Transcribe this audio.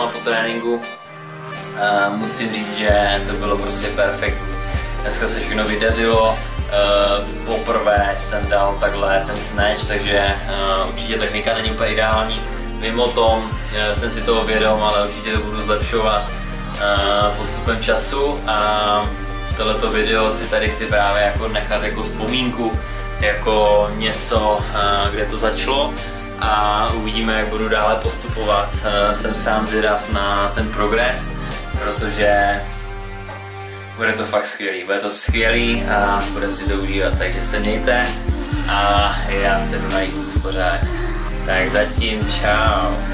mám po tréninku. Musím říct, že to bylo prostě perfektní. Dneska se všechno vydařilo. Poprvé jsem dal takhle ten snatch, takže určitě technika není úplně ideální. Mimo tom jsem si toho vědom, ale určitě to budu zlepšovat postupem času. A tohleto video si tady chci právě jako nechat jako vzpomínku, jako něco, kde to začalo, a uvidíme, jak budu dále postupovat. Jsem sám zvědav na ten progres, protože bude to fakt skvělý a budeme si to užívat, takže se mějte a já se jdu najíst pořád. Tak zatím čau.